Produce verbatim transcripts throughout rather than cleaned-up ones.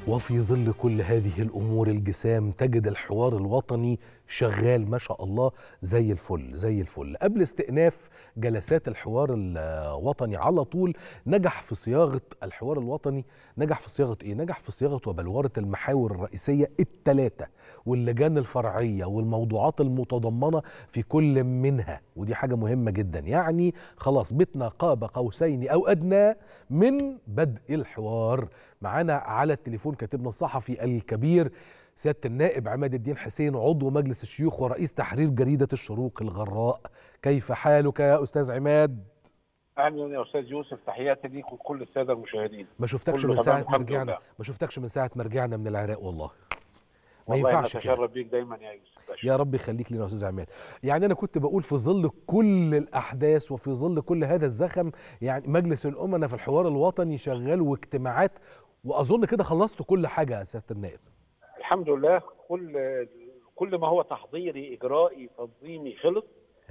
وفي ظل كل هذه الأمور الجسام تجد الحوار الوطني شغال ما شاء الله زي الفل زي الفل. قبل استئناف جلسات الحوار الوطني على طول نجح في صياغة الحوار الوطني نجح في صياغة إيه؟ نجح في صياغة وبلورة المحاور الرئيسية الثلاثة واللجان الفرعية والموضوعات المتضمنة في كل منها، ودي حاجة مهمة جدا. يعني خلاص بتنا قاب قوسين أو أدنى من بدء الحوار. معانا على التليفون كاتبنا الصحفي الكبير سيادة النائب عماد الدين حسين، عضو مجلس الشيوخ ورئيس تحرير جريدة الشروق الغراء. كيف حالك يا أستاذ عماد؟ اهلا يا استاذ يوسف، تحياتي ليك وكل الساده المشاهدين. ما شفتكش من ساعة ما رجعنا ما شفتكش من ساعة ما رجعنا من العراق والله. ما والله ينفعش انا اتشرف بيك دايما يا يوسف. يا رب يخليك لنا يا استاذ عماد. يعني انا كنت بقول في ظل كل الاحداث وفي ظل كل هذا الزخم، يعني مجلس الامناء في الحوار الوطني شغال واجتماعات، واظن كده خلصتوا كل حاجه يا سياده النائب. الحمد لله، كل كل ما هو تحضيري اجرائي تنظيمي خلص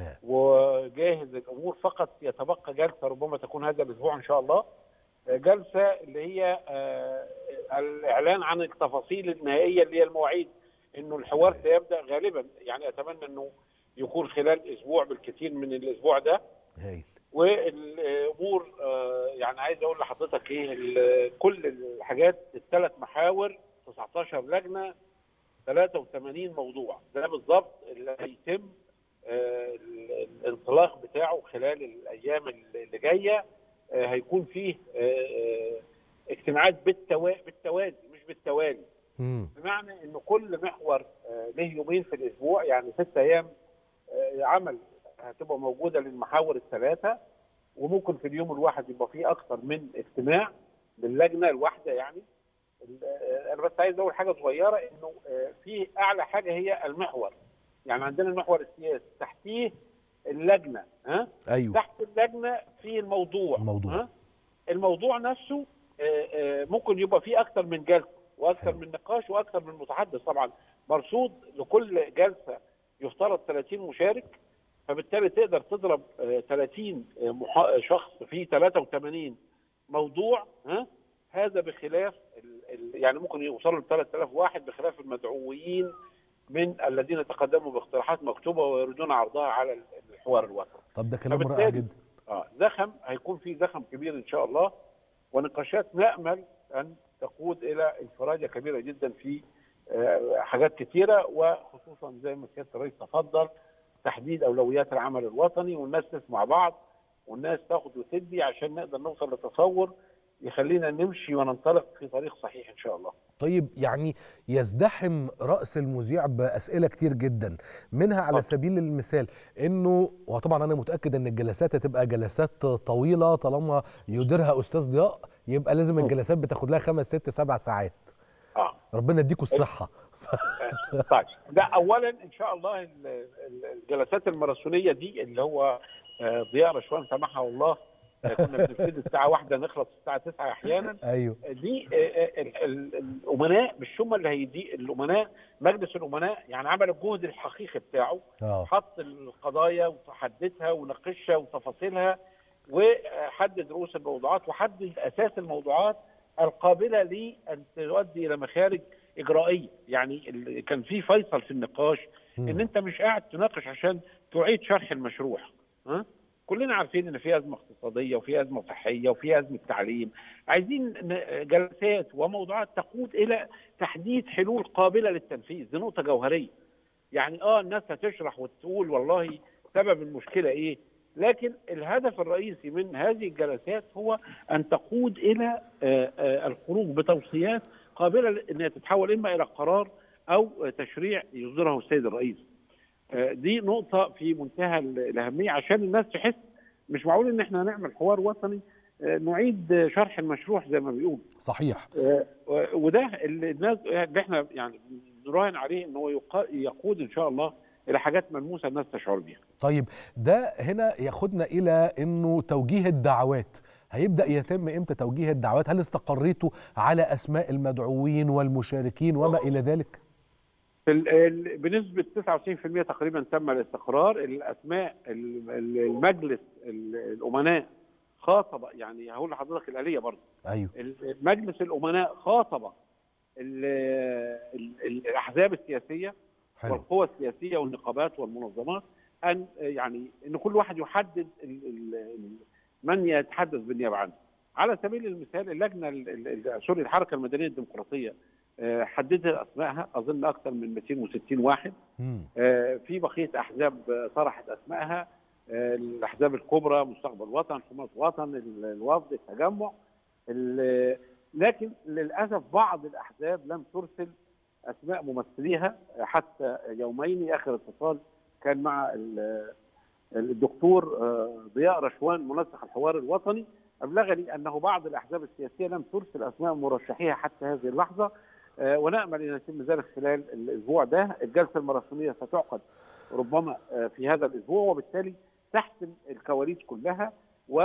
وجاهز الامور، فقط يتبقى جلسه ربما تكون هذا الاسبوع ان شاء الله، جلسه اللي هي الاعلان عن التفاصيل النهائيه اللي هي المواعيد، انه الحوار سيبدا غالبا، يعني اتمنى انه يكون خلال اسبوع بالكثير من الاسبوع ده. هايل. والامور يعني عايز اقول لحضرتك ايه، كل الحاجات الثلاث محاور تسعتاشر لجنه ثلاثة وثمانين موضوع، ده بالظبط اللي هيتم الانطلاق بتاعه خلال الايام اللي جايه. هيكون فيه اجتماعات بالتوازي مش بالتوالي، بمعنى انه كل محور له يومين في الاسبوع، يعني ست ايام عمل هتبقى موجوده للمحاور الثلاثه، وممكن في اليوم الواحد يبقى فيه اكثر من اجتماع للجنه الواحده. يعني انا بس عايز اقول حاجه صغيره، انه في اعلى حاجه هي المحور، يعني عندنا المحور السياسي، تحتيه اللجنه، ها ايوه تحت اللجنه في الموضوع الموضوع ها؟ الموضوع نفسه ممكن يبقى فيه اكثر من جلسه واكثر من نقاش واكثر من متحدث. طبعا مرصود لكل جلسه يفترض ثلاثين مشارك، فبالتالي تقدر تضرب ثلاثين شخص في ثلاثة وثمانين موضوع، ها هذا بخلاف يعني ممكن يوصلوا ل ثلاثة آلاف واحد، بخلاف المدعوين من الذين تقدموا باقتراحات مكتوبه ويريدون عرضها على الحوار الوطني. طب ده كلام رائع جدا. اه زخم، هيكون في زخم كبير ان شاء الله، ونقاشات نامل ان تقود الى انفراجه كبيره جدا في آه حاجات كثيره، وخصوصا زي ما سياده الرئيس تفضل، تحديد اولويات العمل الوطني، والناس تسمع بعض والناس تاخد وتدي عشان نقدر نوصل لتصور يخلينا نمشي وننطلق في طريق صحيح ان شاء الله. طيب يعني يزدحم رأس المذيع بأسئلة كتير جدا، منها على أوكي. سبيل المثال انه، وطبعا انا متأكد ان الجلسات هتبقى جلسات طويلة، طالما يديرها استاذ ضياء يبقى لازم الجلسات بتاخد لها خمس ست سبع ساعات. اه ربنا يديكم الصحة. طيب ده اولا ان شاء الله الجلسات الماراثونية دي اللي هو ضياء رشوان سمحه الله، كنا بنبتدي الساعة واحدة نخلص الساعة تسعة أحيانا. أيوه. دي الأمناء مش هم اللي هيدي، الأمناء مجلس الأمناء يعني عمل الجهد الحقيقي بتاعه، أوه. حط القضايا وحددها وناقشها وتفاصيلها، وحدد رؤوس الموضوعات، وحدد أساس الموضوعات القابلة لأن تؤدي إلى مخارج إجرائية. يعني كان في فيصل في النقاش، م. إن أنت مش قاعد تناقش عشان تعيد شرح المشروع، ها؟ كلنا عارفين ان في ازمه اقتصاديه وفي ازمه صحيه وفي ازمه تعليم، عايزين جلسات وموضوعات تقود الى تحديد حلول قابله للتنفيذ. دي نقطه جوهريه. يعني اه الناس هتشرح وتقول والله سبب المشكله ايه، لكن الهدف الرئيسي من هذه الجلسات هو ان تقود الى آآ آآ الخروج بتوصيات قابله انها تتحول اما الى قرار او تشريع يصدره السيد الرئيس. دي نقطة في منتهى الأهمية عشان الناس تحس مش معقول إن إحنا هنعمل حوار وطني نعيد شرح المشروع زي ما بيقولوا. صحيح. وده اللي الناس اللي إحنا يعني نراهن عليه إن هو يقود إن شاء الله إلى حاجات ملموسة الناس تشعر بيها. طيب ده هنا ياخدنا إلى إنه توجيه الدعوات هيبدأ يتم إمتى؟ توجيه الدعوات هل استقريتوا على أسماء المدعوين والمشاركين وما إلى ذلك؟ بنسبة تسعة وتسعين بالمئة تقريبا تم الاستقرار. الاسماء المجلس الامناء خاطب، يعني هقول لحضرتك الآلية برضه. ايوه. مجلس الامناء خاطب الاحزاب السياسيه حلو. والقوى السياسيه والنقابات والمنظمات ان يعني ان كل واحد يحدد ال ال من يتحدث بالنيابه عنه. على سبيل المثال اللجنه سوري الحركه المدنيه الديمقراطيه حددت اسمائها، اظن اكثر من مئتين وستين واحد. في بقيه احزاب طرحت اسمائها، الاحزاب الكبرى، مستقبل وطن، حماة وطن، الوفد، التجمع. لكن للاسف بعض الاحزاب لم ترسل اسماء ممثليها حتى يومين. اخر اتصال كان مع الدكتور ضياء رشوان منسق الحوار الوطني، ابلغني انه بعض الاحزاب السياسيه لم ترسل اسماء مرشحيها حتى هذه اللحظه، ونامل ان يتم ذلك خلال الاسبوع ده. الجلسه الماراثونيه ستعقد ربما في هذا الاسبوع، وبالتالي تحسم الكواليس كلها.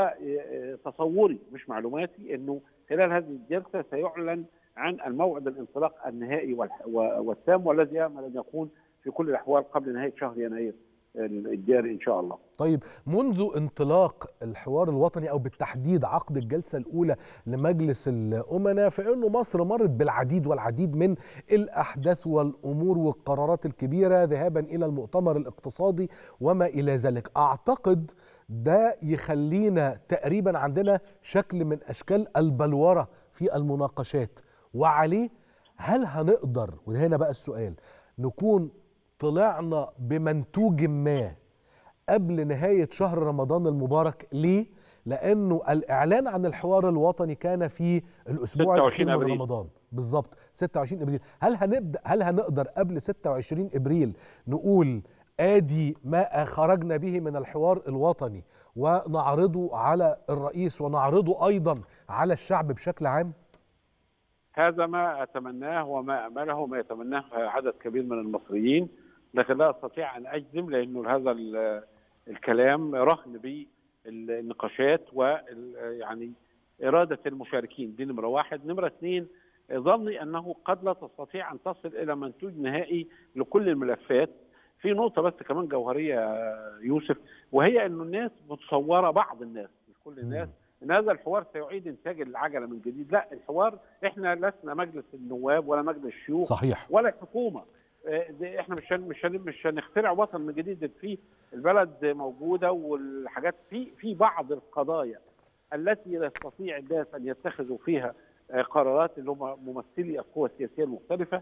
وتصوري مش معلوماتي انه خلال هذه الجلسه سيعلن عن الموعد الانطلاق النهائي والتام، والذي امل ان يكون في كل الاحوال قبل نهايه شهر يناير الجاري ان شاء الله. طيب، منذ انطلاق الحوار الوطني او بالتحديد عقد الجلسه الاولى لمجلس الامناء، فانه مصر مرت بالعديد والعديد من الاحداث والامور والقرارات الكبيره، ذهابا الى المؤتمر الاقتصادي وما الى ذلك. اعتقد ده يخلينا تقريبا عندنا شكل من اشكال البلوره في المناقشات، وعليه هل هنقدر، وهنا بقى السؤال، نكون طلعنا بمنتوج ما قبل نهاية شهر رمضان المبارك؟ ليه؟ لأنه الإعلان عن الحوار الوطني كان في الأسبوع الأخير من رمضان بالظبط ستة وعشرين إبريل. هل هنبدأ هل هنقدر قبل ستة وعشرين إبريل نقول آدي ما خرجنا به من الحوار الوطني ونعرضه على الرئيس ونعرضه أيضا على الشعب بشكل عام؟ هذا ما أتمناه وما أمله وما يتمناه عدد كبير من المصريين، لكن لا أستطيع أن أجزم، لأنه هذا الكلام رهن بالنقاشات ويعني إرادة المشاركين. دي نمرة واحد. نمرة اثنين، ظني أنه قد لا تستطيع أن تصل إلى منتوج نهائي لكل الملفات. في نقطة بس كمان جوهرية يوسف، وهي أنه الناس متصورة، بعض الناس مش كل الناس، ان هذا الحوار سيعيد انتاج العجله من جديد. لا، الحوار احنا لسنا مجلس النواب ولا مجلس الشيوخ صحيح ولا الحكومه. احنا مش مش مش هنخترع وطن من جديد. في البلد موجوده، والحاجات في في بعض القضايا التي يستطيع الناس ان يتخذوا فيها قرارات، اللي هم ممثلي القوى السياسيه المختلفه،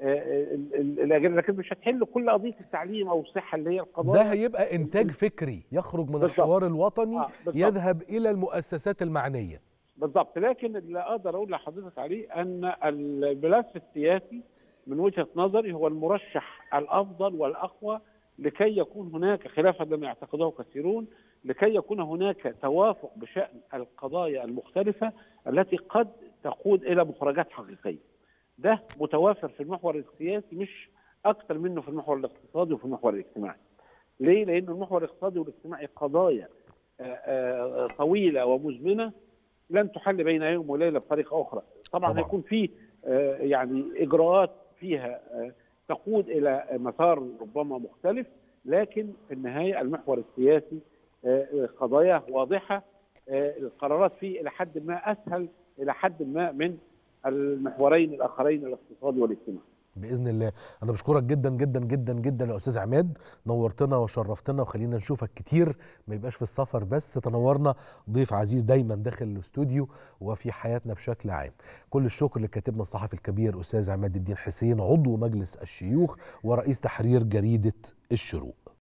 لكن مش هتحل كل قضيه التعليم او الصحه اللي هي القضايا. ده هيبقى انتاج فكري يخرج من بالضبط. الحوار الوطني آه يذهب الى المؤسسات المعنيه. بالضبط. لكن اللي اقدر اقول لحضرتك عليه ان الملف السياسي من وجهه نظري هو المرشح الافضل والاقوى لكي يكون هناك، خلافا لما يعتقده كثيرون، لكي يكون هناك توافق بشان القضايا المختلفه التي قد تقود الى مخرجات حقيقيه. ده متوافر في المحور السياسي مش اكثر منه في المحور الاقتصادي وفي المحور الاجتماعي. ليه؟ لان المحور الاقتصادي والاجتماعي قضايا طويله ومزمنه لن تحل بين يوم وليله بطريقه اخرى. طبعا, طبعا. هيكون في يعني اجراءات فيها تقود الى مسار ربما مختلف، لكن في النهايه المحور السياسي قضايا واضحه، القرارات فيه الى حد ما اسهل الى حد ما من المحورين الاخرين الاقتصادي والاجتماعي. باذن الله. انا بشكرك جدا جدا جدا جدا يا استاذ عماد، نورتنا وشرفتنا، وخلينا نشوفك كتير، ما يبقاش في السفر بس، تنورنا ضيف عزيز دايما داخل الاستوديو وفي حياتنا بشكل عام. كل الشكر لكاتبنا الصحفي الكبير استاذ عماد الدين حسين، عضو مجلس الشيوخ ورئيس تحرير جريده الشروق.